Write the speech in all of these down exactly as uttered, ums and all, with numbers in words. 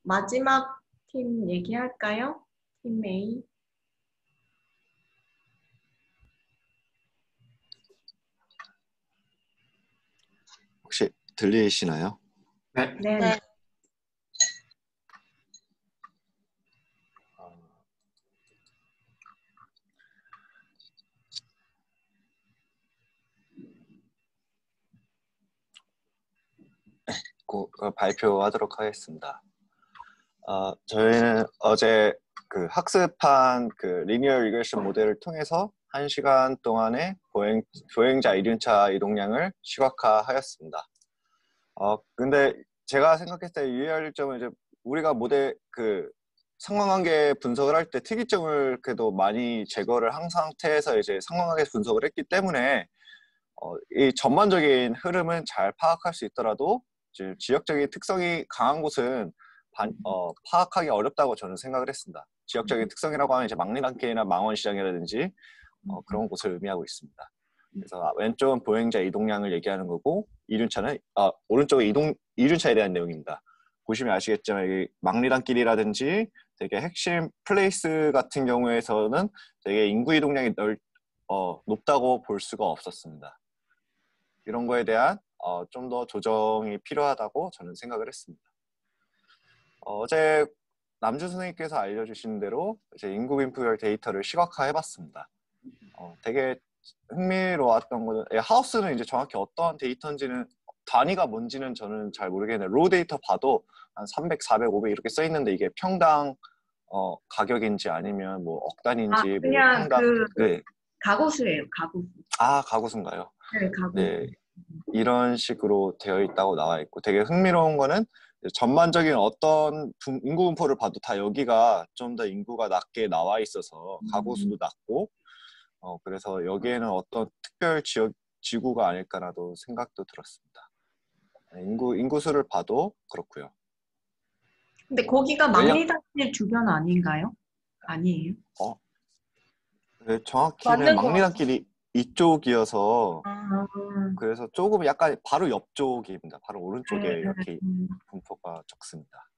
마지막 팀 얘기할까요? 팀 A. 혹시 들리시나요? 네. 네. 네. 고, 어, 발표하도록 하겠습니다. 어, 저희는 어제 그 학습한 그 리니어 리그레션 모델을 통해서 한 시간 동안의 보행, 보행자 이륜차 이동량을 시각화하였습니다. 어, 근데 제가 생각했을 때 유의할 점은 이제 우리가 모델 그 상황관계 분석을 할 때 특이점을 그래도 많이 제거를 한 상태에서 이제 상황관계 분석을 했기 때문에 어, 이 전반적인 흐름은 잘 파악할 수 있더라도 이제 지역적인 특성이 강한 곳은 반, 어, 파악하기 어렵다고 저는 생각을 했습니다. 지역적인 특성이라고 하면 이제 망리단길이나 망원시장이라든지 어, 그런 곳을 의미하고 있습니다. 그래서 왼쪽은 보행자 이동량을 얘기하는 거고 이륜차는 아, 오른쪽은 이동 이륜차에 대한 내용입니다. 보시면 아시겠지만 이 망리단길이라든지 되게 핵심 플레이스 같은 경우에서는 되게 인구 이동량이 넓, 어, 높다고 볼 수가 없었습니다. 이런 거에 대한 어, 좀 더 조정이 필요하다고 저는 생각을 했습니다. 어, 어제 남주 선생님께서 알려주신 대로 이제 인구 빈부별 데이터를 시각화해봤습니다. 어, 되게 흥미로웠던 거는 예, 하우스는 이제 정확히 어떠한 데이터인지는 단위가 뭔지는 저는 잘 모르겠는데 로우 데이터 봐도 한 삼백, 사백, 오백 이렇게 써 있는데 이게 평당 어, 가격인지 아니면 뭐 억 단위인지 아, 뭐 그냥 평당 그 네. 가구수예요, 가구수. 아 가구수인가요? 네, 가구수. 네. 이런 식으로 되어 있다고 나와 있고 되게 흥미로운 거는 전반적인 어떤 분, 인구 분포를 봐도 다 여기가 좀 더 인구가 낮게 나와 있어서 가구 수도 낮고 어, 그래서 여기에는 어떤 특별 지역 지구가 아닐까라도 생각도 들었습니다. 인구 인구수를 봐도 그렇고요. 근데 거기가 왜냐 망리단길 주변 아닌가요? 아니에요? 어 네, 정확히는 맞는 것 같아요. 망리단길이 이쪽이어서 아, 그래서 조금 약간 바로 옆쪽입니다. 바로 오른쪽에 네, 이렇게 음. 분포가 적습니다.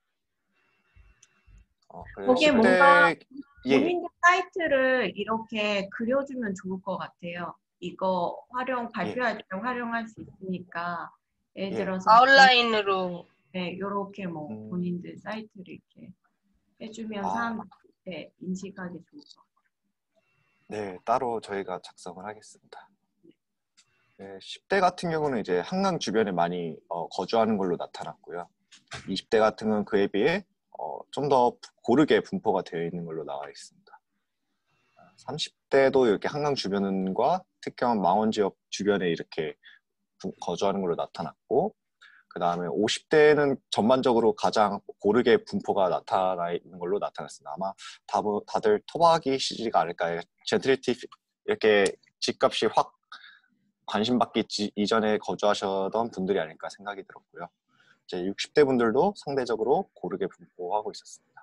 어, 그래서 거기에 뭔가 십 대 예, 예. 본인들 사이트를 이렇게 그려주면 좋을 것 같아요. 이거 활용, 예, 발표할 때 활용할 수 있으니까. 예를 예. 들어서, 아웃라인으로. 네, 이렇게 뭐 음, 본인들 사이트를 이렇게 해주면 아, 사람들한테 인식하기 좋을 것 같아요. 네, 따로 저희가 작성을 하겠습니다. 네, 십 대 같은 경우는 이제 한강 주변에 많이 어, 거주하는 걸로 나타났고요. 이십 대 같은 건 그에 비해 어, 좀 더 고르게 분포가 되어 있는 걸로 나와 있습니다. 삼십 대도 이렇게 한강 주변과 특정 망원 지역 주변에 이렇게 부- 거주하는 걸로 나타났고, 그 다음에 오십 대는 전반적으로 가장 고르게 분포가 나타나 있는 걸로 나타났습니다. 아마 다, 다들 토박이 시기가 아닐까요? 젠트리티 이렇게 집값이 확 관심 받기 지, 이전에 거주하셨던 분들이 아닐까 생각이 들었고요. 이제 육십 대 분들도 상대적으로 고르게 분포하고 있었습니다.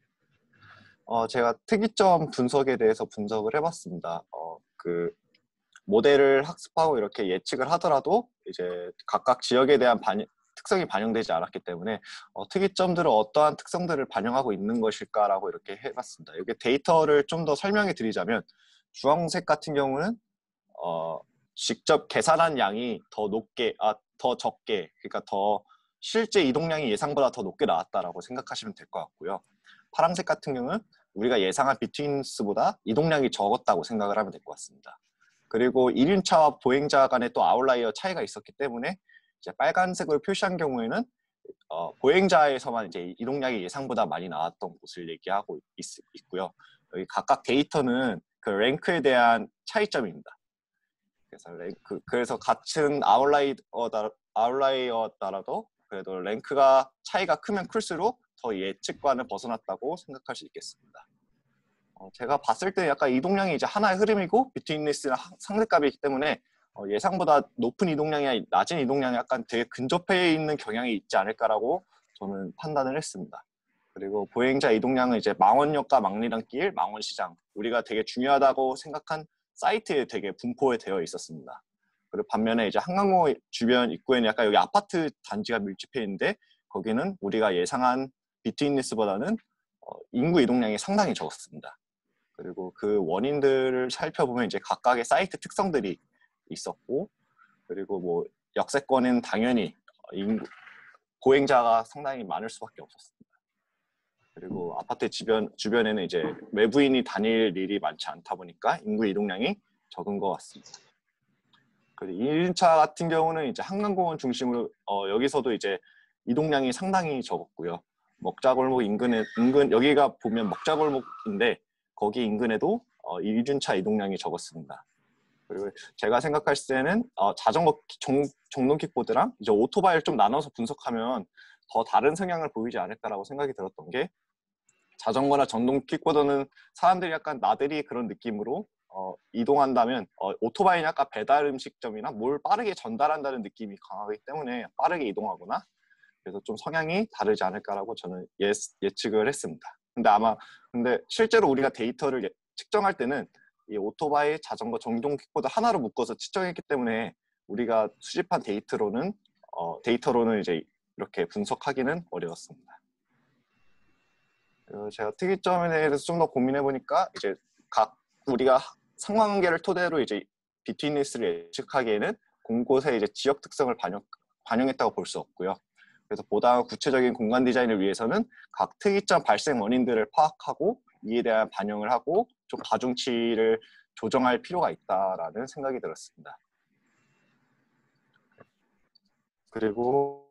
어, 제가 특이점 분석에 대해서 분석을 해봤습니다. 어, 그 모델을 학습하고 이렇게 예측을 하더라도 이제 각각 지역에 대한 반, 특성이 반영되지 않았기 때문에 어, 특이점들은 어떠한 특성들을 반영하고 있는 것일까라고 이렇게 해봤습니다. 여기 데이터를 좀 더 설명해 드리자면 주황색 같은 경우는 어, 직접 계산한 양이 더 높게, 아, 더 적게, 그러니까 더 실제 이동량이 예상보다 더 높게 나왔다라고 생각하시면 될 것 같고요. 파란색 같은 경우는 우리가 예상한 비트윈스보다 이동량이 적었다고 생각을 하면 될 것 같습니다. 그리고 이륜차와 보행자 간의 또 아웃라이어 차이가 있었기 때문에 이제 빨간색으로 표시한 경우에는 어, 보행자에서만 이제 이동량이 예상보다 많이 나왔던 곳을 얘기하고 있, 있고요. 여기 각각 데이터는 그 랭크에 대한 차이점입니다. 그래서 랭크, 그래서 같은 아웃라이어다, 아웃라이어더라도 그래도 랭크가 차이가 크면 클수록 더 예측과는 벗어났다고 생각할 수 있겠습니다. 어, 제가 봤을 때 약간 이동량이 이제 하나의 흐름이고 비트윈리스는 상대값이기 때문에 어, 예상보다 높은 이동량이 낮은 이동량이 약간 되게 근접해 있는 경향이 있지 않을까라고 저는 판단을 했습니다. 그리고 보행자 이동량은 이제 망원역과 망리단길, 망원시장 우리가 되게 중요하다고 생각한 사이트에 되게 분포에 되어 있었습니다. 그리고 반면에 이제 한강공원 주변 입구에는 약간 여기 아파트 단지가 밀집해 있는데 거기는 우리가 예상한 비트윈리스보다는 어, 인구 이동량이 상당히 적었습니다. 그리고 그 원인들을 살펴보면 이제 각각의 사이트 특성들이 있었고, 그리고 뭐 역세권은 당연히 인구, 보행자가 상당히 많을 수밖에 없었습니다. 그리고 아파트 주변, 주변에는 이제 외부인이 다닐 일이 많지 않다 보니까 인구 이동량이 적은 것 같습니다. 그리고 일 인차 같은 경우는 이제 한강공원 중심으로 어, 여기서도 이제 이동량이 상당히 적었고요. 먹자골목 인근에 인근 여기가 보면 먹자골목인데 거기 인근에도 어, 일 주차 이동량이 적었습니다. 그리고 제가 생각할 때는 어, 자전거 정, 정동 킥보드랑 이제 오토바이를 좀 나눠서 분석하면 더 다른 성향을 보이지 않을까라고 생각이 들었던 게, 자전거나 전동 킥보드는 사람들이 약간 나들이 그런 느낌으로 어, 이동한다면 어, 오토바이는 약간 배달 음식점이나 뭘 빠르게 전달한다는 느낌이 강하기 때문에 빠르게 이동하거나, 그래서 좀 성향이 다르지 않을까라고 저는 예, 예측을 했습니다. 근데 아마 근데 실제로 우리가 데이터를 예, 측정할 때는 이 오토바이, 자전거, 전동 킥보드 하나로 묶어서 측정했기 때문에 우리가 수집한 데이터로는 어, 데이터로는 이제 이렇게 분석하기는 어려웠습니다. 제가 특이점에 대해서 좀 더 고민해 보니까 이제 각 우리가 상관관계를 토대로 이제 비트윈리스를 예측하기에는 곳곳의 이제 지역 특성을 반영, 반영했다고 볼 수 없고요. 그래서 보다 구체적인 공간 디자인을 위해서는 각 특이점 발생 원인들을 파악하고 이에 대한 반영을 하고 좀 가중치를 조정할 필요가 있다라는 생각이 들었습니다. 그리고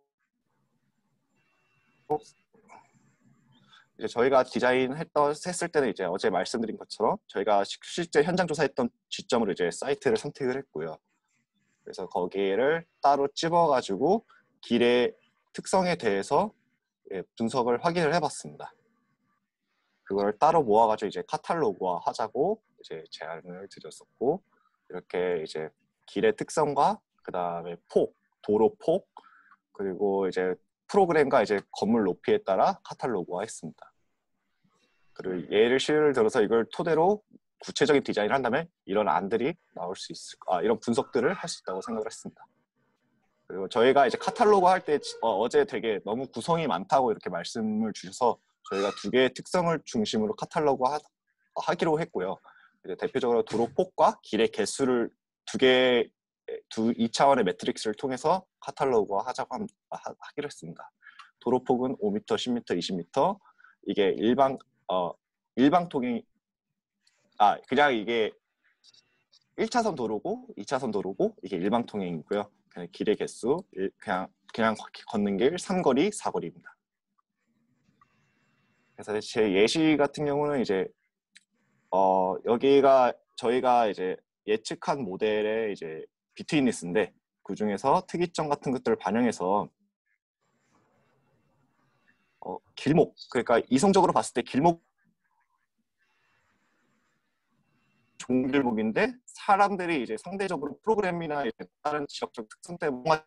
이제 저희가 디자인했던 했을 때는 이제 어제 말씀드린 것처럼 저희가 실제 현장 조사했던 지점으로 이제 사이트를 선택을 했고요. 그래서 거기를 따로 찝어가지고 길의 특성에 대해서 분석을 확인을 해봤습니다. 그걸 따로 모아가지고 이제 카탈로그화 하자고 이제 제안을 드렸었고, 이렇게 이제 길의 특성과 그 다음에 폭, 도로 폭, 그리고 이제 프로그램과 이제 건물 높이에 따라 카탈로그화 했습니다. 그리고 예를 시를 들어서 이걸 토대로 구체적인 디자인을 한다면 이런 안들이 나올 수 있을, 아, 이런 분석들을 할 수 있다고 생각을 했습니다. 그리고 저희가 이제 카탈로그 할 때 어, 어제 되게 너무 구성이 많다고 이렇게 말씀을 주셔서 저희가 두 개의 특성을 중심으로 카탈로그 하, 하기로 했고요. 이제 대표적으로 도로폭과 길의 개수를 두 개, 두 이 차원의 매트릭스를 통해서 카탈로그화 하자고 함, 하, 하기로 했습니다. 도로폭은 오 미터, 십 미터, 이십 미터, 이게 일방 어, 일방통행, 아, 그냥 이게 일 차선 도로고 이 차선 도로고 이게 일방통행이고요. 그냥 길의 개수, 그냥 그냥 걷는 길 삼거리, 사거리입니다. 그래서 제 예시 같은 경우는 이제 어, 여기가 저희가 이제 예측한 모델의 이제 비트윈리스인데 그 중에서 특이점 같은 것들을 반영해서 어, 길목, 그러니까 이성적으로 봤을 때 길목 좋은 길목인데 사람들이 이제 상대적으로 프로그램이나 이제 다른 지역적 특성 때문에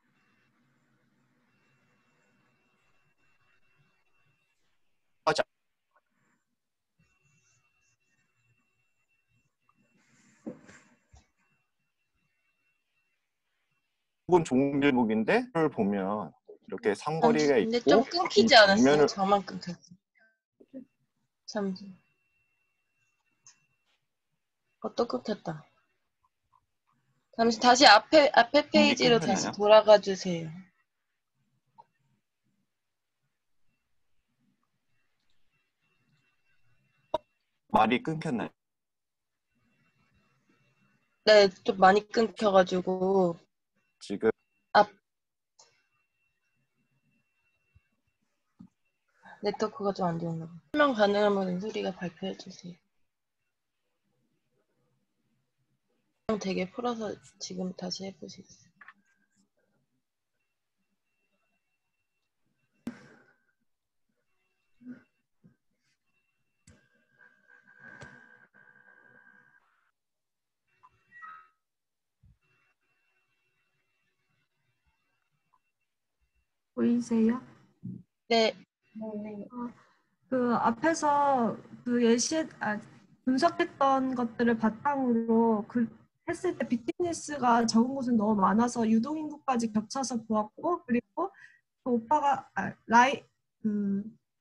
하지 않은 좋은 길목인데 그걸 보면 이렇게 상거리가 잠시, 근데 좀 있고 이 끊기지 않았어요? 정면을 저만 끊겼어요. 잠시. 어, 또 끊겼다. 잠시 다시 앞에 앞에 페이지로 다시 끊겼나요? 돌아가 주세요. 말이 끊겼나요? 네, 좀 많이 끊겨가지고 지금 앞 네트워크가 좀 안 좋은가 봐요. 설명 가능하면 소리가 발표해 주세요. 되게 풀어서 지금 다시 해보시겠어요? 보이세요? 네. 어, 그 앞에서 그 예시 아, 분석했던 것들을 바탕으로 그 했을 때 비트니스가 적은 곳은 너무 많아서 유동인구까지 겹쳐서 보았고, 그리고 그 오빠가 아, 라이 그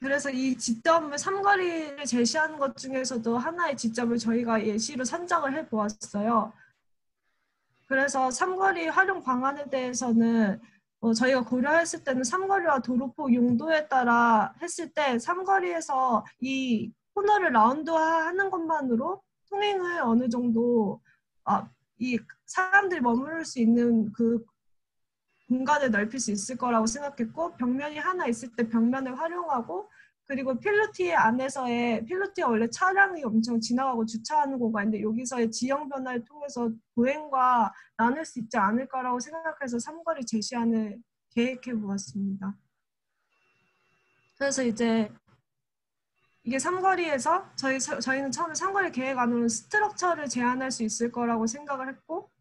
그래서 이 지점을 삼거리를 제시하는 것 중에서도 하나의 지점을 저희가 예시로 선정을 해보았어요. 그래서 삼거리 활용 방안에 대해서는 어, 저희가 고려했을 때는 삼거리와 도로폭 용도에 따라 했을 때 삼거리에서 이 코너를 라운드화하는 것만으로 통행을 어느 정도 아, 이 사람들이 머무를 수 있는 그 공간을 넓힐 수 있을 거라고 생각했고, 벽면이 하나 있을 때 벽면을 활용하고, 그리고 필로티 안에서의 필로티가 원래 차량이 엄청 지나가고 주차하는 공간인데 여기서의 지형 변화를 통해서 보행과 나눌 수 있지 않을까라고 생각해서 삼거리 제시안을 계획해 보았습니다. 그래서 이제 이게 삼거리에서 저희 저희는 처음에 삼거리 계획안으로는 스트럭처를 제안할 수 있을 거라고 생각을 했고,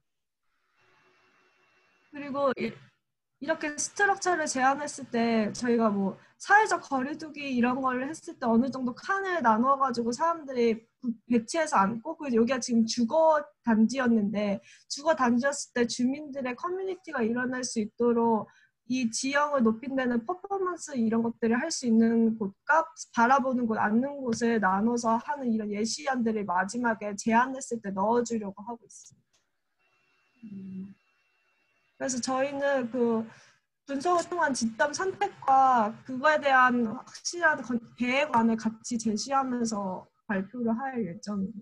그리고 이렇게 스트럭처를 제안했을 때 저희가 뭐 사회적 거리두기 이런 걸 했을 때 어느 정도 칸을 나눠가지고 사람들이 배치해서 앉고, 그 여기가 지금 주거 단지였는데 주거 단지였을 때 주민들의 커뮤니티가 일어날 수 있도록 이 지형을 높인 데는 퍼포먼스 이런 것들을 할 수 있는 곳과 바라보는 곳, 앉는 곳을 나눠서 하는 이런 예시안들을 마지막에 제안했을 때 넣어주려고 하고 있습니다. 음. 그래서 저희는 그 분석을 통한 지점 선택과 그거에 대한 확실한 계획안을 같이 제시하면서 발표를 할 예정입니다.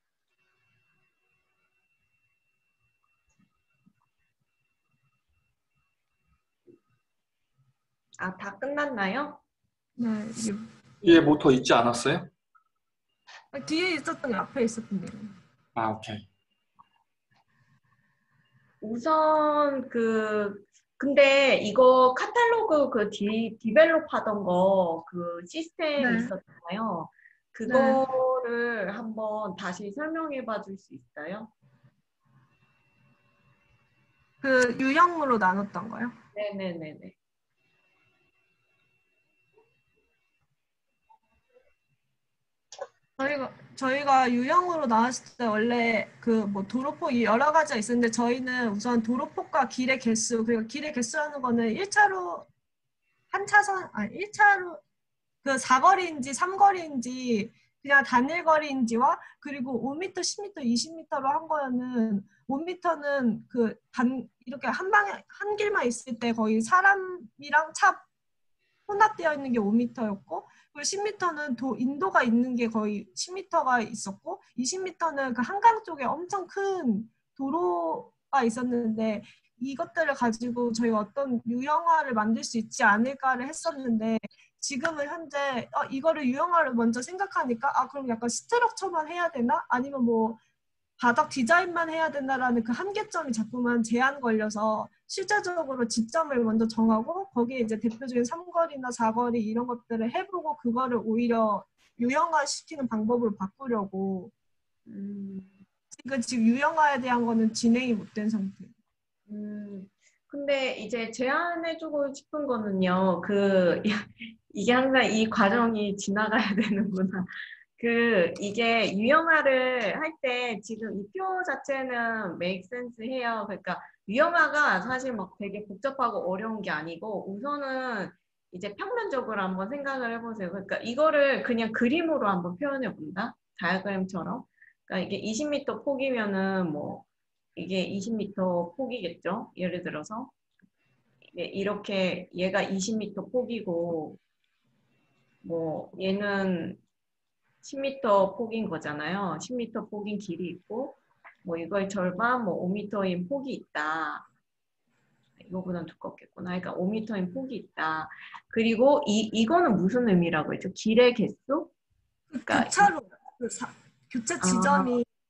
아, 다 끝났나요? 네. 뒤에 뭐 더 있지 않았어요? 뒤에 있었던 게 앞에 있었던데요. 아, 오케이. 우선 그 근데 이거 카탈로그 그 디, 디벨롭 하던 거 그 시스템 네. 있었잖아요. 그거를 네. 한번 다시 설명해 봐 줄 수 있어요? 그 유형으로 나눴던 거요? 네네네네. 저희가 저희가 유형으로 나왔을 때 원래 그 뭐 도로폭이 여러 가지가 있었는데 저희는 우선 도로폭과 길의 개수, 그리고 길의 개수라는 거는 일 차로 한 차선 아니 일 차로 그 사거리인지 삼거리인지 그냥 단일거리인지와, 그리고 오 미터, 십 미터, 이십 미터로 한 거는 오 미터는 그 단 이렇게 한 방에 한 길만 있을 때 거의 사람이랑 차 혼합되어 있는 게 오 미터였고, 그리고 십 미터는 도, 인도가 있는 게 거의 십 미터가 있었고, 이십 미터는 그 한강 쪽에 엄청 큰 도로가 있었는데 이것들을 가지고 저희가 어떤 유형화를 만들 수 있지 않을까를 했었는데, 지금은 현재 어, 이거를 유형화를 먼저 생각하니까 아 그럼 약간 스트럭처만 해야 되나? 아니면 뭐 바닥 디자인만 해야 된다라는 그 한계점이 자꾸만 제한 걸려서 실제적으로 지점을 먼저 정하고 거기에 이제 대표적인 삼거리나 사거리 이런 것들을 해보고 그거를 오히려 유형화시키는 방법으로 바꾸려고 음. 지금, 지금 유형화에 대한 거는 진행이 못 된 상태예요. 음, 근데 이제 제안해주고 싶은 거는요, 그 이게 항상 이 과정이 지나가야 되는구나. 그 이게 유형화를 할 때 지금 이 표 자체는 make sense 해요. 그러니까 유형화가 사실 막 되게 복잡하고 어려운 게 아니고 우선은 이제 평면적으로 한번 생각을 해보세요. 그러니까 이거를 그냥 그림으로 한번 표현해 본다. 다이어그램처럼. 그러니까 이게 이십 미터 폭이면은 뭐 이게 이십 미터 폭이겠죠. 예를 들어서 이렇게 얘가 이십 미터 폭이고 뭐 얘는 십 미터 폭인 거잖아요. 십 미터 폭인 길이 있고 뭐 이거의 절반 뭐 오 미터인 폭이 있다. 이거보단 두껍겠구나. 그러니까 오 미터인 폭이 있다. 그리고 이 이거는 무슨 의미라고 했죠? 길의 개수? 그러니까 교차로 그 사, 교차 지점이 아.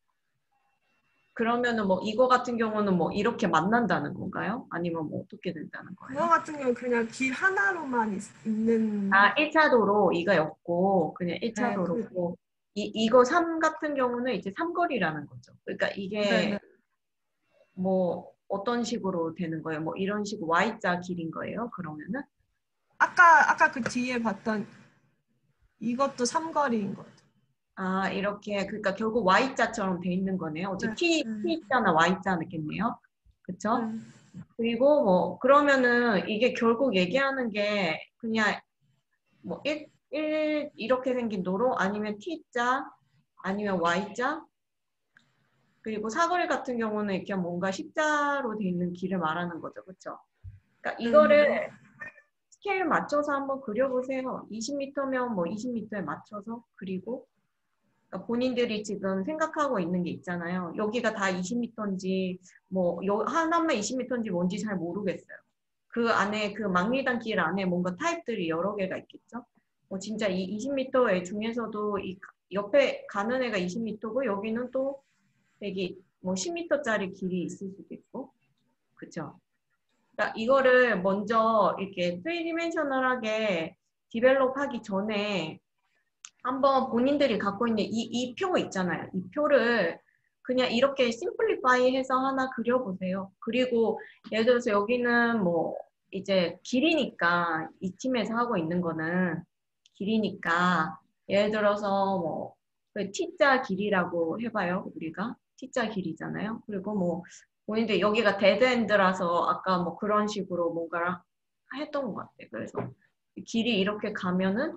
그러면은 뭐 이거 같은 경우는 뭐 이렇게 만난다는 건가요? 아니면 뭐 어떻게 된다는 거예요? 그거 같은 경우는 그냥 길 하나로만 있, 있는 아, 일 차 도로 이거였고 그냥 일 차 네, 도로고 그... 이, 이거 삼 같은 경우는 이제 삼거리라는 거죠. 그러니까 이게 네네. 뭐 어떤 식으로 되는 거예요? 뭐 이런 식으로 Y자 길인 거예요? 그러면은? 아까 아까 그 뒤에 봤던 이것도 삼거리인 거죠. 아, 이렇게 그러니까 결국 Y자처럼 돼 있는 거네요. 어차피 T, 네. T자나 Y자겠네요. 그렇죠? 네. 그리고 뭐 그러면은 이게 결국 얘기하는 게 그냥 뭐 일, 일 이렇게 생긴 도로 아니면 T자 아니면 Y자 그리고 사거리 같은 경우는 이렇게 뭔가 십자로 돼 있는 길을 말하는 거죠. 그렇죠? 그러니까 이거를 스케일 맞춰서 한번 그려보세요. 이십 미터면 뭐 이십 미터에 맞춰서 그리고 그러니까 본인들이 지금 생각하고 있는 게 있잖아요. 여기가 다 이십 미터인지 뭐 하나만 이십 미터인지 뭔지 잘 모르겠어요. 그 안에 그 막리단 길 안에 뭔가 타입들이 여러 개가 있겠죠. 뭐 진짜 이 이십 미터 애 중에서도 이 옆에 가는 애가 이십 미터고 여기는 또 되게 뭐 십 미터짜리 길이 있을 수도 있고, 그렇죠? 그러니까 이거를 먼저 이렇게 쓰리 디멘셔널하게 디벨롭하기 전에 한번 본인들이 갖고 있는 이, 이 표 있잖아요. 이 표를 그냥 이렇게 심플리파이 해서 하나 그려보세요. 그리고 예를 들어서 여기는 뭐 이제 길이니까 이 팀에서 하고 있는 거는 길이니까 예를 들어서 뭐 그 T자 길이라고 해봐요. 우리가 T자 길이잖아요. 그리고 뭐 본인들 여기가 데드엔드라서 아까 뭐 그런 식으로 뭔가를 했던 것 같아요. 그래서 길이 이렇게 가면은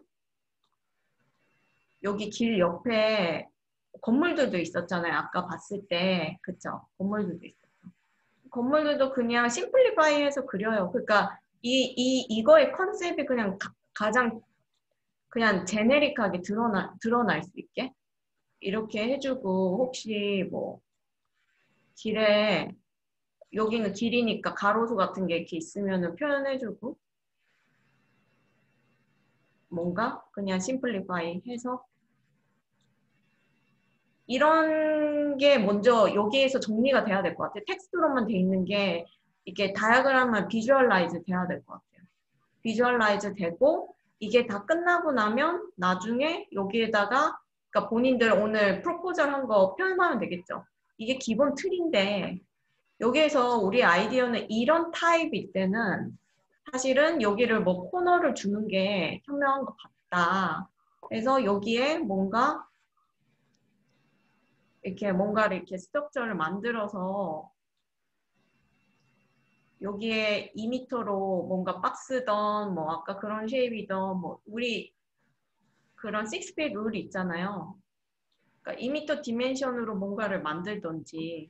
여기 길 옆에 건물들도 있었잖아요. 아까 봤을 때. 그쵸? 건물들도 있었죠. 건물들도 그냥 심플리파이해서 그려요. 그러니까 이, 이, 이거의 컨셉이 그냥 가, 가장 그냥 제네릭하게 드러나, 드러날 수 있게 이렇게 해주고 혹시 뭐 길에 여기는 길이니까 가로수 같은 게 이렇게 있으면 표현해주고 뭔가 그냥 심플리파이 해서 이런 게 먼저 여기에서 정리가 돼야 될 것 같아요. 텍스트로만 돼 있는 게 이게 다이어그램만 비주얼라이즈 돼야 될 것 같아요. 비주얼라이즈 되고 이게 다 끝나고 나면 나중에 여기에다가 그러니까 본인들 오늘 프로포절 한 거 표현하면 되겠죠. 이게 기본 틀인데 여기에서 우리 아이디어는 이런 타입일 때는 사실은 여기를 뭐 코너를 주는 게 현명한 것 같다. 그래서 여기에 뭔가 이렇게 뭔가를 이렇게 스트럭처를 만들어서 여기에 이 미터로 뭔가 박스던 뭐 아까 그런 쉐입이던 뭐 우리 그런 식스 핏 룰이 있잖아요. 그러니까 이 미터 디멘션으로 뭔가를 만들던지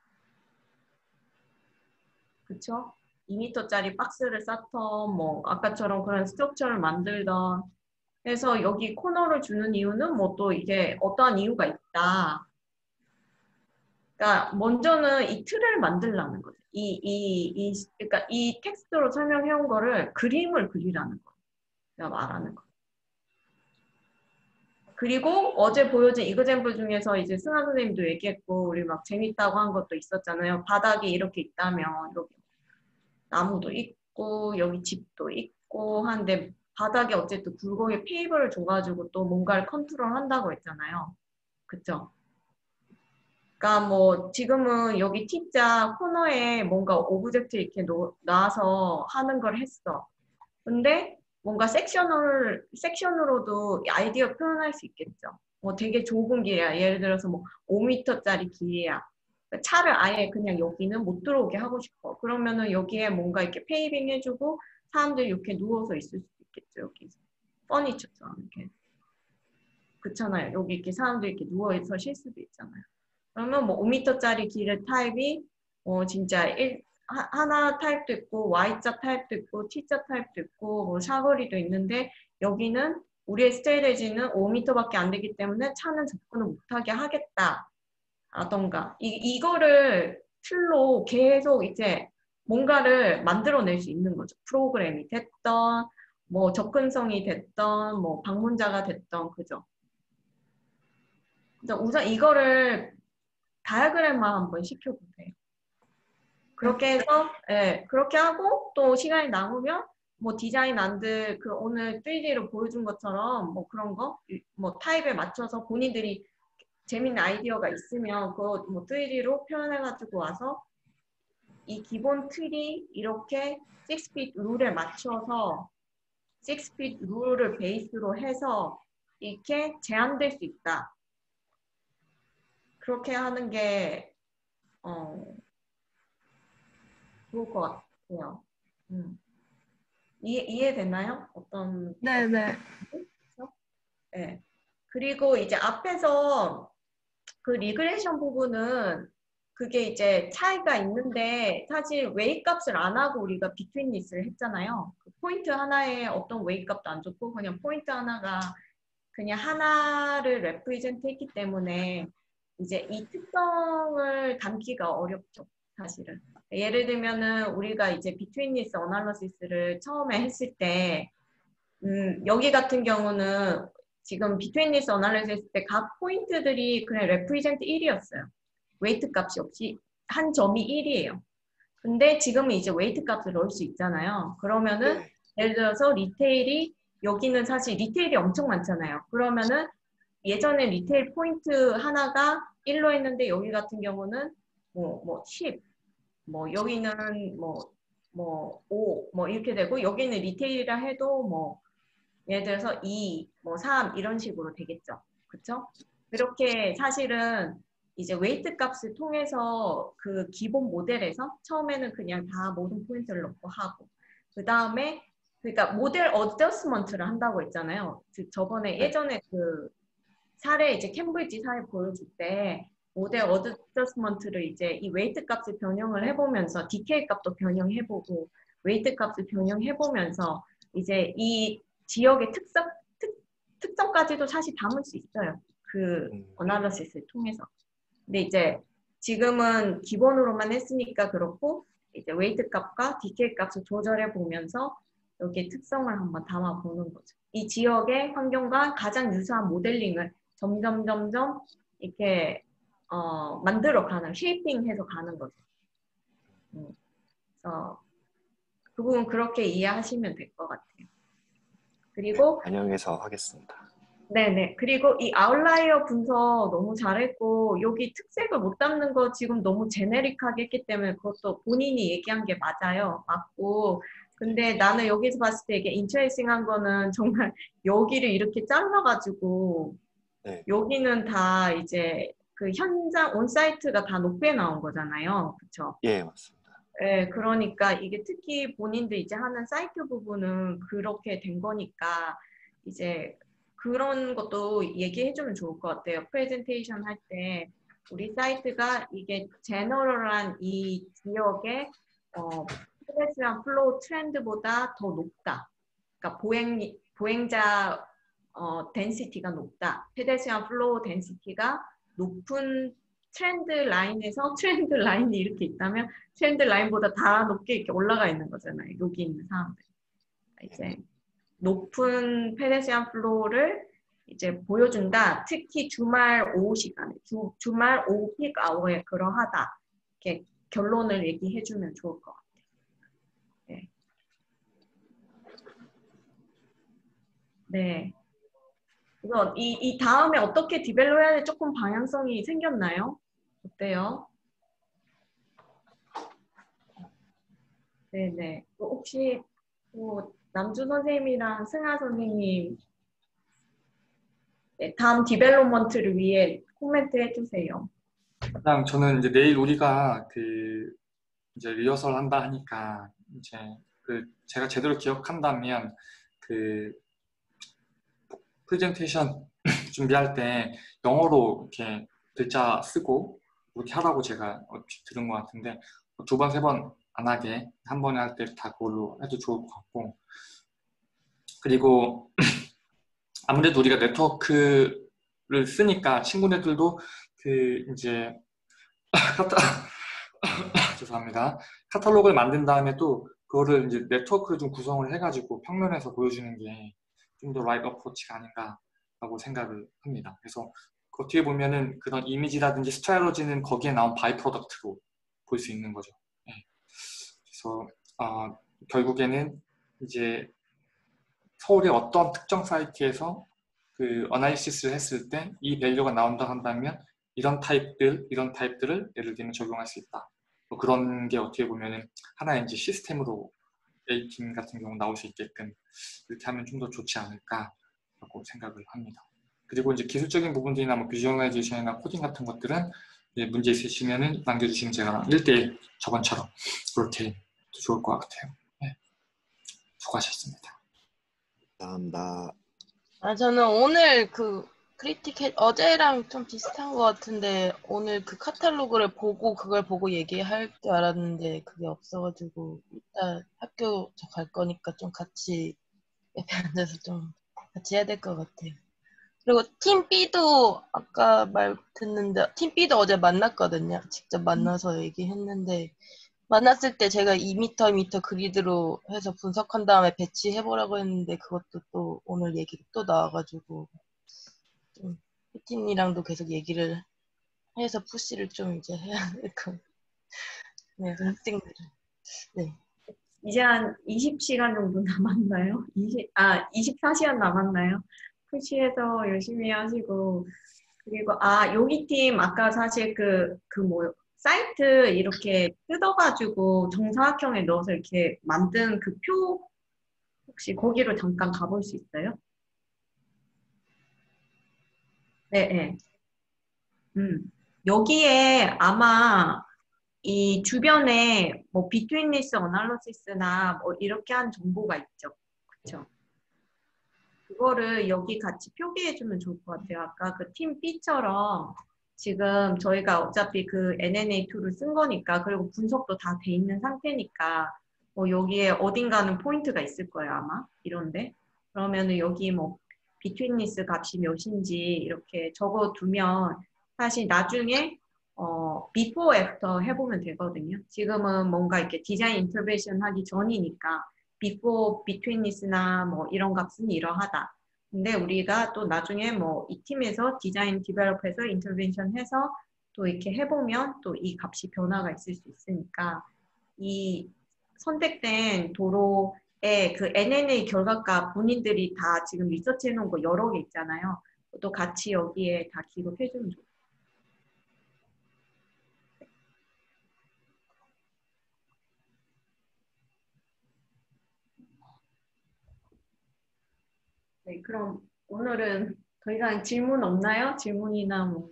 그쵸? 이 미터짜리 박스를 쌓던 뭐 아까처럼 그런 스트럭처를 만들던 해서 여기 코너를 주는 이유는 뭐 또 이게 어떠한 이유가 있다. 그러니까 먼저는 이 틀을 만들라는 거죠. 이, 이, 이, 그러니까 이 텍스트로 설명해온 거를 그림을 그리라는 거예요. 내가 말하는 거. 그리고 어제 보여준 이그젬플 중에서 이제 승하 선생님도 얘기했고 우리 막 재밌다고 한 것도 있었잖아요. 바닥이 이렇게 있다면 여기 나무도 있고 여기 집도 있고 한데 바닥에 어쨌든 굴곡에 페이버를 줘가지고 또 뭔가를 컨트롤 한다고 했잖아요. 그쵸? 그러니까 뭐 지금은 여기 T자 코너에 뭔가 오브젝트 이렇게 놓, 놔서 하는 걸 했어. 근데 뭔가 섹션을, 섹션으로도 아이디어 표현할 수 있겠죠. 뭐 되게 좁은 길이야. 예를 들어서 뭐 오 미터짜리 길이야. 그러니까 차를 아예 그냥 여기는 못 들어오게 하고 싶어. 그러면은 여기에 뭔가 이렇게 페이빙 해주고 사람들이 이렇게 누워서 있을 수도 있겠죠. 여기 퍼니처처럼 이렇게. 그렇잖아요. 여기 이렇게 사람들이 이렇게 누워서 쉴 수도 있잖아요. 그러면 뭐 오 미터짜리 길의 타입이 어 진짜 일, 하, 하나 타입도 있고 Y자 타입도 있고 T자 타입도 있고 뭐 사거리도 있는데 여기는 우리의 스테이지는 오 미터밖에 안 되기 때문에 차는 접근을 못하게 하겠다 라던가 이, 이거를 틀로 계속 이제 뭔가를 만들어낼 수 있는 거죠. 프로그램이 됐던 뭐 접근성이 됐던 뭐 방문자가 됐던 그죠. 우선 이거를 다이어그램만 한번 시켜보세요. 그렇게 해서, 예, 그렇게 하고 또 시간이 남으면 뭐 디자인 안들 그 오늘 쓰리디로 보여준 것처럼 뭐 그런 거, 뭐 타입에 맞춰서 본인들이 재밌는 아이디어가 있으면 그거 뭐 쓰리디로 표현해가지고 와서 이 기본 틀이 이렇게 식스 핏 룰에 맞춰서 식스 핏 룰을 베이스로 해서 이렇게 제한될 수 있다. 그렇게 하는 게 어, 좋을 것 같아요. 음. 이해, 이해됐나요? 어떤 네네. 네. 그리고 이제 앞에서 그 리그레이션 부분은 그게 이제 차이가 있는데 사실 웨이 값을 안 하고 우리가 비트윈리스를 했잖아요. 그 포인트 하나에 어떤 웨이 값도 안 줬고 그냥 포인트 하나가 그냥 하나를 레프리젠트 했기 때문에 이제 이 특성을 담기가 어렵죠. 사실은. 예를 들면은 우리가 이제 비트윈리스 어널러시스를 처음에 했을 때 음, 여기 같은 경우는 지금 비트윈리스 어널리시스 때 각 포인트들이 그냥 레프리젠트 일이었어요. 웨이트 값이 없이 한 점이 일이에요. 근데 지금은 이제 웨이트 값을 넣을 수 있잖아요. 그러면은 네. 예를 들어서 리테일이 여기는 사실 리테일이 엄청 많잖아요. 그러면은 예전에 리테일 포인트 하나가 일로 했는데 여기 같은 경우는 뭐, 뭐 십, 뭐 여기는 뭐, 뭐 오, 뭐 이렇게 되고 여기는 리테일이라 해도 뭐 예를 들어서 이, 뭐 삼 이런 식으로 되겠죠. 그렇죠? 그렇게 사실은 이제 웨이트 값을 통해서 그 기본 모델에서 처음에는 그냥 다 모든 포인트를 넣고 하고 그 다음에 그러니까 모델 어저스먼트를 한다고 했잖아요. 그 저번에 예전에 그 사례 이제 캠브리지 사례 보여줄 때 모델 어저스먼트를 이제 이 웨이트 값을 변형을 해보면서 디케이 값도 변형해보고 웨이트 값을 변형해보면서 이제 이 지역의 특성, 특, 특성까지도 사실 담을 수 있어요. 그 어널러시스를 통해서. 근데 이제 지금은 기본으로만 했으니까 그렇고 이제 웨이트 값과 디케이 값을 조절해 보면서 여기에 특성을 한번 담아 보는 거죠. 이 지역의 환경과 가장 유사한 모델링을 점점 점점 이렇게 어, 만들어 가는, 쉐이핑해서 가는 거죠. 음. 그래서 그 부분 그렇게 이해하시면 될 것 같아요. 그리고 반영해서 하겠습니다. 네네. 그리고 이 아웃라이어 분석 너무 잘했고 여기 특색을 못 담는 거 지금 너무 제네릭하게 했기 때문에 그것도 본인이 얘기한 게 맞아요. 맞고 근데 나는 여기서 봤을 때 이게 인트레이싱한 거는 정말 여기를 이렇게 잘라가지고 네. 여기는 다 이제 그 현장 온사이트가 다 높게 나온 거잖아요. 그렇죠? 예, 맞습니다. 네, 그러니까 이게 특히 본인들 이제 하는 사이트 부분은 그렇게 된 거니까 이제 그런 것도 얘기해주면 좋을 것 같아요. 프레젠테이션 할 때 우리 사이트가 이게 제너럴한 이 지역의 어, 페데스트리안 플로우 트렌드보다 더 높다. 그러니까 보행, 보행자 어, 덴시티가 높다. 페데스트리안 플로우 덴시티가 높은 트렌드 라인에서 트렌드 라인이 이렇게 있다면 트렌드 라인보다 다 높게 이렇게 올라가 있는 거잖아요. 여기 있는 사람들. 이제 높은 페데스트리안 플로우를 이제 보여준다. 특히 주말 오후 시간에, 주, 주말 오후 픽 아워에 그러하다. 이렇게 결론을 얘기해주면 좋을 것 같아요. 네. 네. 그래서 이, 이 다음에 어떻게 디벨롭 해야 돼 조금 방향성이 생겼나요? 어때요? 네네. 혹시 뭐 남주 선생님이랑 승하 선생님 네, 다음 디벨롭먼트를 위해 코멘트 해주세요. 그냥 저는 이제 내일 우리가 그 이제 리허설 한다 하니까 이제 그 제가 제대로 기억한다면 그 프레젠테이션 준비할 때 영어로 이렇게 글자 쓰고 그렇게 하라고 제가 들은 것 같은데 두 번, 세 번 안 하게 한 번에 할 때 다 그걸로 해도 좋을 것 같고 그리고 아무래도 우리가 네트워크를 쓰니까 친구네들도 그 이제 카타 죄송합니다. 카탈로그를 만든 다음에 또 그거를 이제 네트워크를 좀 구성을 해가지고 평면에서 보여주는 게 좀 더 라이브 어프로치가 아닌가라고 생각을 합니다. 그래서 어떻게 보면은 그런 이미지라든지 스트라테지는 거기에 나온 바이 프로덕트로 볼 수 있는 거죠. 네. 그래서 어, 결국에는 이제 서울의 어떤 특정 사이트에서 그 어나리시스를 했을 때 이 밸류가 나온다 한다면 이런 타입들, 이런 타입들을 예를 들면 적용할 수 있다. 뭐 그런 게 어떻게 보면은 하나의 이제 시스템으로 에이팀 같은 경우 나올 수 있게끔 이렇게 하면 좀 더 좋지 않을까라고 생각을 합니다. 그리고 이제 기술적인 부분들이나 뭐 비주얼라이제이션이나 코딩 같은 것들은 이제 문제 있으시면은 남겨주시면 제가 일 대일 저번처럼 그렇게 좋을 것 같아요. 네. 수고하셨습니다. 감사합니다. 아, 저는 오늘 그 크리티켓 어제랑 좀 비슷한 것 같은데 오늘 그 카탈로그를 보고 그걸 보고 얘기할 줄 알았는데 그게 없어가지고 이따 학교 저 갈 거니까 좀 같이 옆에 앉아서 좀 같이 해야 될 것 같아요. 그리고 팀 B도 아까 말 듣는데 팀 B도 어제 만났거든요. 직접 만나서 얘기했는데 만났을 때 제가 이 미터, 이 미터 그리드로 해서 분석한 다음에 배치해보라고 했는데 그것도 또 오늘 얘기 또 나와가지고 좀 피티님이랑도 계속 얘기를 해서 푸시를 좀 이제 해야 될 것 같아요. 네, 학생들을. 네. 이제 한 이십 시간 정도 남았나요? 이십, 아, 이십사 시간 남았나요? 푸시해서 열심히 하시고. 그리고, 아, 여기 팀, 아까 사실 그, 그 뭐, 사이트 이렇게 뜯어가지고 정사각형에 넣어서 이렇게 만든 그 표, 혹시 거기로 잠깐 가볼 수 있어요? 네, 네. 음. 여기에 아마 이 주변에 뭐 비트윈리스 어널리시스나 뭐 이렇게 한 정보가 있죠. 그렇죠? 그거를 여기 같이 표기해주면 좋을 것 같아요. 아까 그 팀 B처럼 지금 저희가 어차피 그 엔엔에이 툴을 쓴 거니까 그리고 분석도 다 돼 있는 상태니까 뭐 여기에 어딘가는 포인트가 있을 거예요. 아마 이런데 그러면은 여기 뭐 비트윈리스 값이 몇인지 이렇게 적어두면 사실 나중에 어, before, after 해보면 되거든요. 지금은 뭔가 이렇게 디자인 인터벤션 하기 전이니까 before, betweenness나 뭐 이런 값은 이러하다. 근데 우리가 또 나중에 뭐 이 팀에서 디자인 디벨롭해서 인터벤션 해서 또 이렇게 해보면 또 이 값이 변화가 있을 수 있으니까 이 선택된 도로의 그 엔엔에이 결과값 본인들이 다 지금 리서치 해놓은 거 여러 개 있잖아요. 또 같이 여기에 다 기록해주면 좋아요. 네, 그럼 오늘은 더 이상 질문 없나요? 질문이나 뭐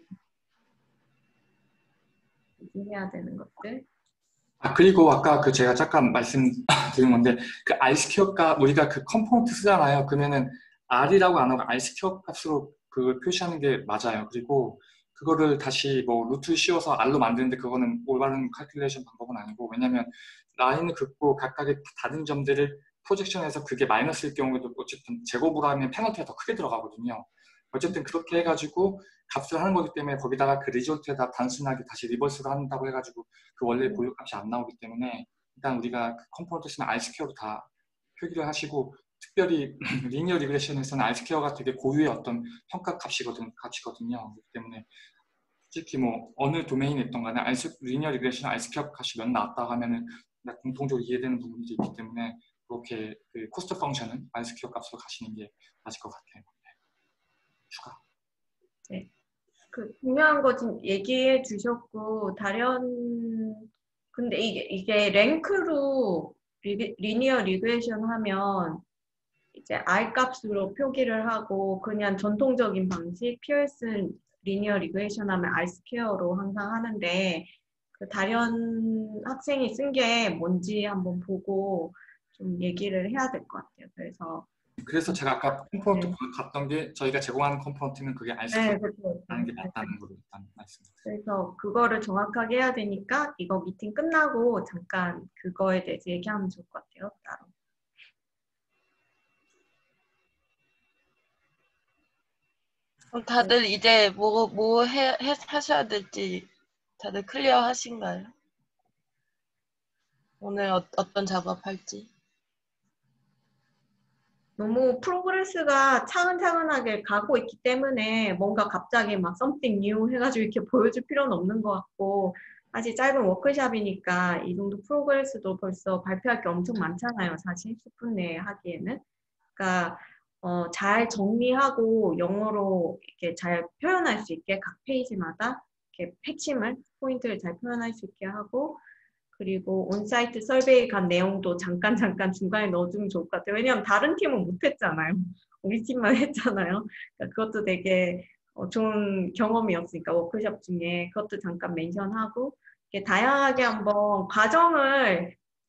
해야 되는 것들. 아, 그리고 아까 그 제가 잠깐 말씀드린 건데, 그 R스퀘어 값, 우리가 그 컴포넌트 쓰잖아요. 그러면은 R이라고 안 하고 R스퀘어 값으로 그걸 표시하는 게 맞아요. 그리고 그거를 다시 뭐 루트 씌워서 R로 만드는데 그거는 올바른 칼큘레이션 방법은 아니고, 왜냐면 라인을 긋고 각각의 다른 점들을 프로젝션해서 그게 마이너스일 경우에도 어쨌든 제곱으로 하면 페널티가 더 크게 들어가거든요. 어쨌든 그렇게 해가지고 값을 하는 거기 때문에 거기다가 그 리졸트에다 단순하게 다시 리버스로 한다고 해가지고 그 원래 보유값이 안 나오기 때문에 일단 우리가 그 컴포넌트 쓰면 R스퀘어로 다 표기를 하시고, 특별히 리니어 리그레션에서는 R스퀘어가 되게 고유의 어떤 평가 값이거든, 값이거든요. 그렇기 때문에 솔직히 뭐 어느 도메인에 있던 간에 R, 리니어 리그레션 R스퀘어 값이 몇 나왔다 하면은 공통적으로 이해되는 부분들이 있기 때문에 그렇게 그 코스트 펑션은 R스퀘어 값으로 가시는 게 맞을 것 같아요. 네. 추가. 네. 그 중요한 거 지금 얘기해 주셨고, 다른 근데 이게 이게 랭크로 리, 리니어 리그레이션 하면 이제 R 값으로 표기를 하고 그냥 전통적인 방식 피어슨 리니어 리그레이션 하면 R 스퀘어로 항상 하는데 그 다른 학생이 쓴 게 뭔지 한번 보고 좀 얘기를 해야 될 것 같아요. 그래서 그래서 제가 아까 컴포넌트 네. 갔던 게 저희가 제공하는 컴포넌트는 그게 네, R스퀘어라는 그렇죠. 게 맞다는 걸로 일단 말씀드립니다. 그래서 그거를 정확하게 해야 되니까 이거 미팅 끝나고 잠깐 그거에 대해서 얘기하면 좋을 것 같아요. 따로. 그럼 다들 이제 뭐, 뭐 해, 해, 하셔야 될지 다들 클리어 하신가요? 오늘 어, 어떤 작업할지? 너무 프로그레스가 차근차근하게 가고 있기 때문에 뭔가 갑자기 막 something new 해가지고 이렇게 보여줄 필요는 없는 것 같고, 사실 짧은 워크샵이니까 이 정도 프로그레스도 벌써 발표할 게 엄청 많잖아요. 사실 십 분 내에 하기에는. 그러니까 어, 잘 정리하고 영어로 이렇게 잘 표현할 수 있게 각 페이지마다 이렇게 핵심을 포인트를 잘 표현할 수 있게 하고, 그리고 온사이트 설베이 간 내용도 잠깐 잠깐 중간에 넣어주면 좋을 것 같아요. 왜냐하면 다른 팀은 못했잖아요. 우리 팀만 했잖아요. 그러니까 그것도 되게 어, 좋은 경험이었으니까 워크숍 중에 그것도 잠깐 멘션하고 이렇게 다양하게 한번 과정을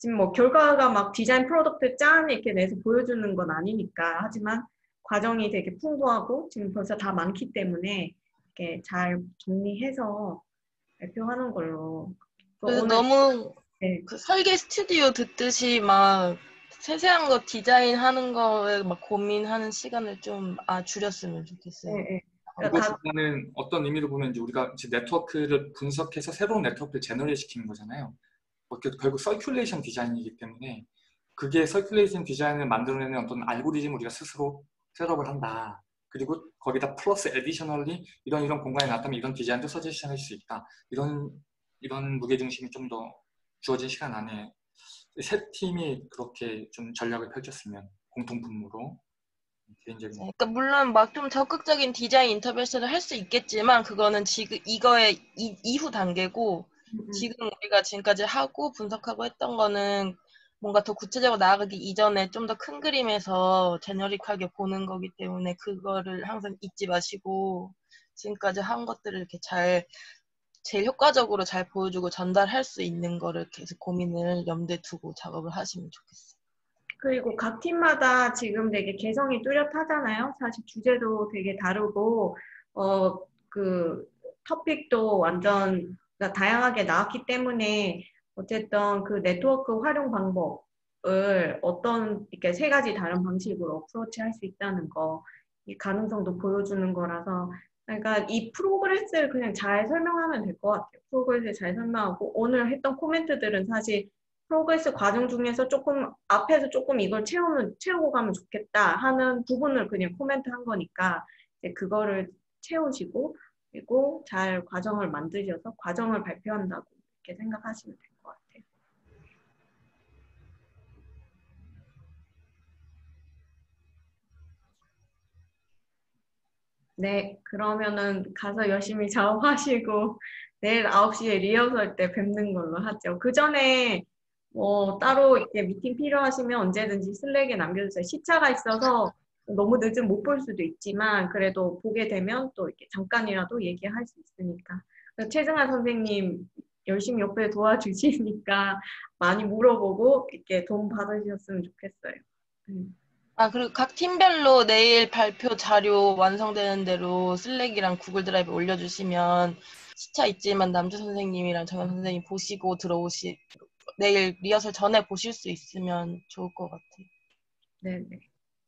지금 뭐 결과가 막 디자인 프로덕트 짠 이렇게 내서 보여주는 건 아니니까. 하지만 과정이 되게 풍부하고 지금 벌써 다 많기 때문에 이렇게 잘 정리해서 발표하는 걸로. 그래서 오늘 너무 네. 그 설계 스튜디오 듣듯이 막 세세한 거 디자인하는 거에 막 고민하는 시간을 좀 아, 줄였으면 좋겠어요. 네, 네. 그러니까 각- 이것보다는 어떤 의미로 보면 이제 우리가 이제 네트워크를 분석해서 새로운 네트워크를 제너레이트 시키는 거잖아요. 어떻게 결국 서큘레이션 디자인이기 때문에 그게 서큘레이션 디자인을 만들어내는 어떤 알고리즘을 우리가 스스로 셋업을 한다. 그리고 거기다 플러스 에디셔널리 이런 이런 공간에 나타나면 이런 디자인도 서제션 할 수 있다. 이런 이런 무게중심이 좀 더 주어진 시간 안에 세 팀이 그렇게 좀 전략을 펼쳤으면 공통 분모로 개인적인 그러니까 물론 막 좀 적극적인 디자인 인터벤션을 할 수 있겠지만 그거는 지금 이거의 이, 이후 단계고 음, 지금 우리가 지금까지 하고 분석하고 했던 거는 뭔가 더 구체적으로 나아가기 이전에 좀 더 큰 그림에서 제너릭하게 보는 거기 때문에 그거를 항상 잊지 마시고 지금까지 한 것들을 이렇게 잘 제일 효과적으로 잘 보여주고 전달할 수 있는 거를 계속 고민을 염두에 두고 작업을 하시면 좋겠어요. 그리고 각 팀마다 지금 되게 개성이 뚜렷하잖아요. 사실 주제도 되게 다르고, 어, 그, 토픽도 완전 다양하게 나왔기 때문에, 어쨌든 그 네트워크 활용 방법을 어떤, 이렇게 세 가지 다른 방식으로 어프로치 할 수 있다는 거, 이 가능성도 보여주는 거라서, 그러니까 이 프로그레스를 그냥 잘 설명하면 될 것 같아요. 프로그레스를 잘 설명하고, 오늘 했던 코멘트들은 사실 프로그레스 과정 중에서 조금 앞에서 조금 이걸 채우면 채우고 가면 좋겠다 하는 부분을 그냥 코멘트 한 거니까 이제 그거를 채우시고 그리고 잘 과정을 만드셔서 과정을 발표한다고 이렇게 생각하시면 될 것 같아요. 네, 그러면은 가서 열심히 작업하시고 내일 아홉 시에 리허설 때 뵙는 걸로 하죠. 그 전에 뭐 따로 이렇게 미팅 필요하시면 언제든지 슬랙에 남겨주세요. 시차가 있어서 너무 늦으면 못 볼 수도 있지만 그래도 보게 되면 또 이렇게 잠깐이라도 얘기할 수 있으니까. 최승아 선생님 열심히 옆에 도와주시니까 많이 물어보고 이렇게 도움 받으셨으면 좋겠어요. 음. 아, 그리고 각 팀별로 내일 발표 자료 완성되는 대로 슬랙이랑 구글 드라이브 올려주시면 시차 있지만 남주 선생님이랑 정현 선생님 보시고 들어오시, 내일 리허설 전에 보실 수 있으면 좋을 것 같아요. 네네.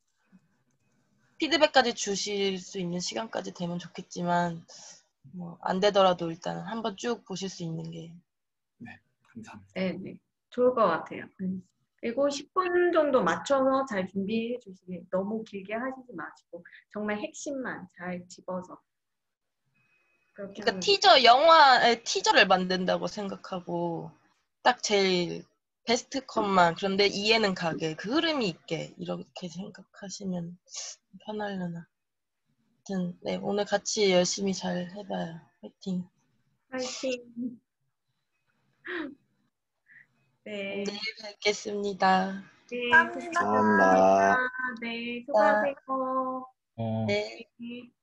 피드백까지 주실 수 있는 시간까지 되면 좋겠지만, 뭐, 안 되더라도 일단 한번 쭉 보실 수 있는 게. 네, 감사합니다. 네네. 좋을 것 같아요. 음. 그리고 십 분 정도 맞춰서 잘 준비해 주시길 너무 길게 하시지 마시고 정말 핵심만 잘 집어서 그렇게 그러니까 하면 티저, 영화의 티저를 만든다고 생각하고, 딱 제일 베스트 컷만, 그런데 이해는 가게, 그 흐름이 있게, 이렇게 생각하시면 편하려나. 아무튼, 네, 오늘 같이 열심히 잘 해봐요. 화이팅. 파이팅. 네. 내일 뵙겠습니다. 네, 감사합니다. 수고하셨습니다. 감사합니다. 네, 아, 수고하세요. 어... 네. 네.